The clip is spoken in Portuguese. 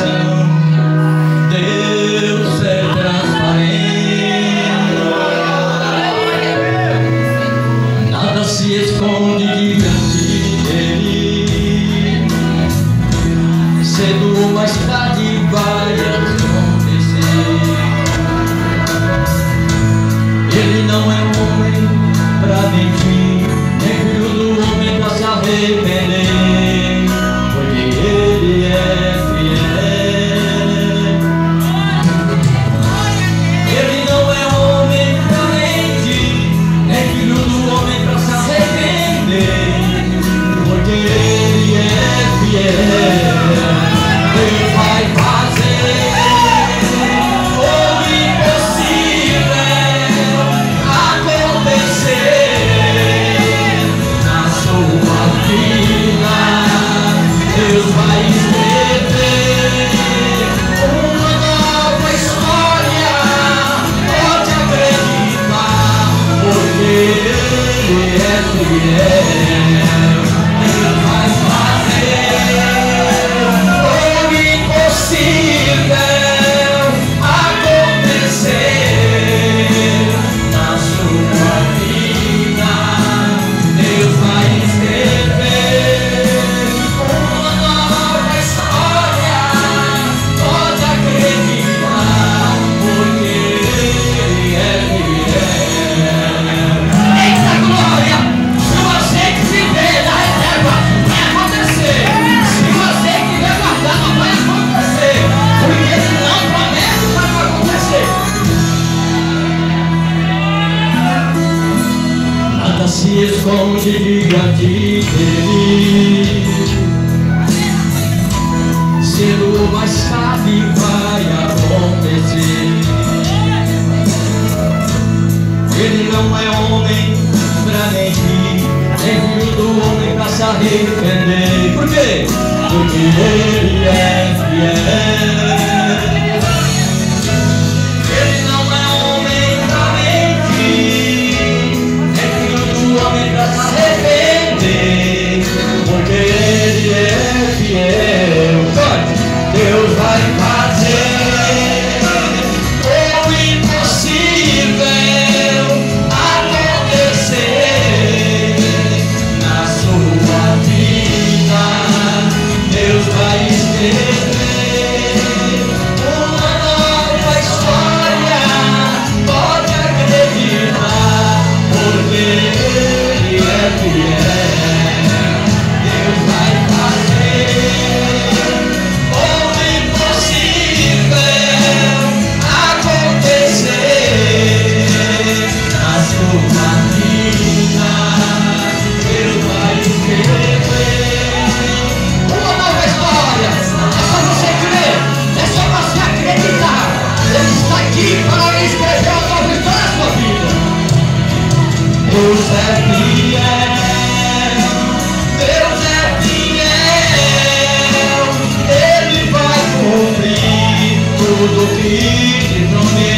coração. Deus é transparente, nada se esconde diante dele. Cedo ou mais tarde vai acontecer. Ele não é homem pra mentir, nem filho do homem pra se arrepender, porque ele é fiel. Ele não é homem pra mentir, nem filho do homem pra se arrepender, porque ele é fiel. Ele vai fazer o impossível acontecer na sua vida. Deus vai escrever uma nova história, pode acreditar, porque ele é fiel. Ele vai fazer o impossível acontecer na sua vida. Deus vai escrever uma nova história, pode acreditar, porque ele é fiel. Eita glória! Se você que se vê na reserva, vai acontecer. Se você que vê guardado, vai acontecer, porque ele não promete, mas vai acontecer. Nada se esconde diante dele. Cedo ou mais tarde vai acontecer. Ele não é homem pra mentir, nem filho do homem pra se arrepender. Por quê? Porque ele é fiel. Ele não é homem pra mentir, nem filho do homem pra se arrepender, porque ele é fiel. Cante. Deus vai fazer o impossível acontecer na sua vida. Deus vai escrever uma nova história, pode acreditar, porque ele é fiel. Deus vai fazer o impossível acontecer na sua vida. Deus vai escrever uma nova história. É só você crer, é só você acreditar. Ele está aqui para escrever uma nova história na sua vida. Deus é fiel, Deus é fiel. Ele vai cumprir tudo que te prometeu.